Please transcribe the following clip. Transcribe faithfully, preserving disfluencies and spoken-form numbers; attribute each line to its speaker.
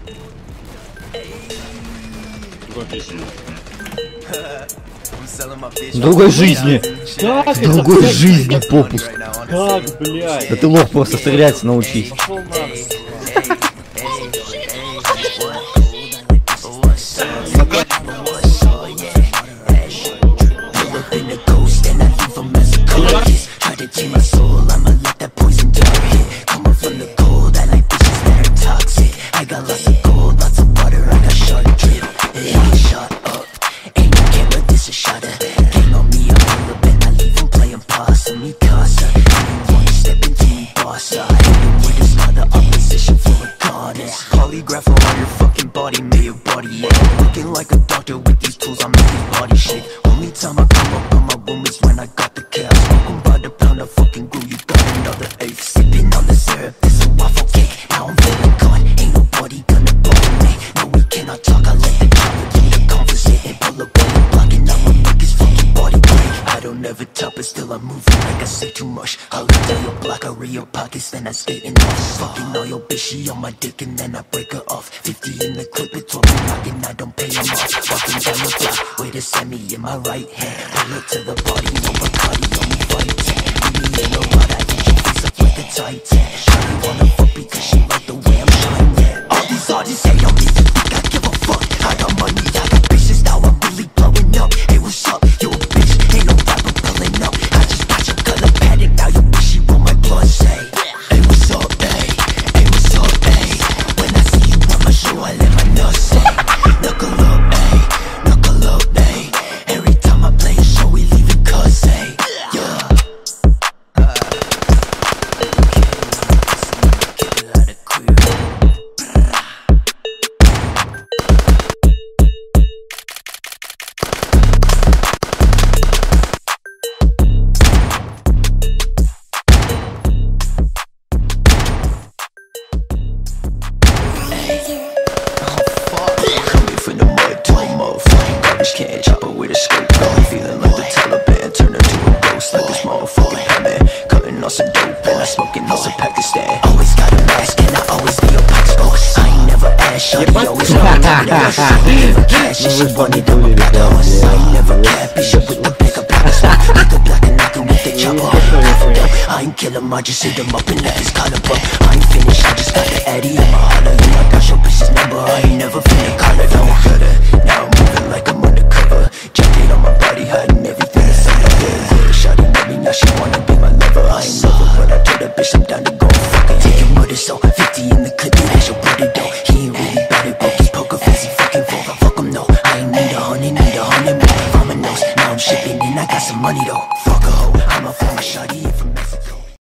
Speaker 1: В другой жизни.
Speaker 2: Как
Speaker 1: В другой жизни попуск.
Speaker 2: Как, блядь?
Speaker 1: Да ты лох, просто стрелять научись.
Speaker 3: Polygraph on your fucking body, made your body, yeah. Looking like a doctor with these tools, I make his body shake. Only time I come up on my room is when I got the cash. Smoking by the pound, I fucking glue, you got another eighth. Sipping on the syrup, this a waffle cake. Now I'm feeling gone, ain't nobody gonna bother me. No, we cannot talk, I let the chopper do the conversate. And pull up on the block and I'ma make his fucking body break. I don't ever top it, still I'm moving like I say too much. I look down your block, I read your pockets, then I skating off. Fucking all your bitch, she on my dick and then I break her off. Fifty in the clip, it's what I'm knocking, I don't pay them off. Walking down the block, way to send me in my right hand. Pull it to the body, no Bacardi, on me fighting. Leave me in the water, I eat your face up like a titan. Shawty wanna fuck because she like the way I'm shining, yeah. All these artists hate on me, they think I give a fuck. I got money, I got bitches, now I'm really blowing up. Hey, what's up? You a bitch, ain't no rapper pulling up. I just got your color padded, now your bitch, she want my blood, say. Hey, what's up, hey? Hey, what's up, hey? When I see you on my show, I let my nuts say. Knuckle up, hey, knuckle up, hey. Every time I play a show, we leave it cuz, hey. Yeah. Can't chop it with a scapegoat. Feeling like the Taliban, turn into a ghost like this motherfucking Batman. Cutting off some dope and I smoking off some Pakistan. Always got a mask and I always be a Paxpo. I ain't never asked, shawty always know me to never cash, she wanted to my back house. I ain't never cap, bitch with the bigger Pakistan. With the black and knockin' with the chopper. I ain't kill him, I just hit him up and let his collar up. I ain't finished, I just got the Addy in my holler. Yeah, I got your bitch's number, I ain't never finna call it. No better, now I'm moving like I'm undercover. Jacket on my body, hiding everything inside of it. Yeah, shawty met me, now she wanna be my lover. I ain't never, but I told her bitch I'm down to go and fuck it. Take your murder, so fifty in the clip, that's your brother though. He ain't really bad at broke his poker face, he fucking full. Fuck him no, I ain't need a honey, need a hundred more. From a nose, now I'm shipping and I got some money though. Fuck a hoe, I'm a former shawty from Mexico.